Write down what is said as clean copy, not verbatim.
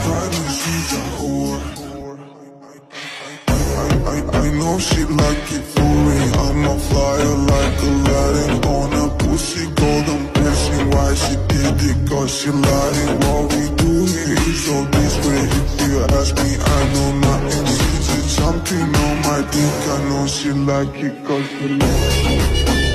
Friday, she's a whore. I know she like it for me. I'm a flyer like Aladdin on a pussy golden piercing. Why she did it? Cause she lying. What we do here is so discreet. If you ask me, I know nothing. She's something on my dick. I know she like it cause she like it.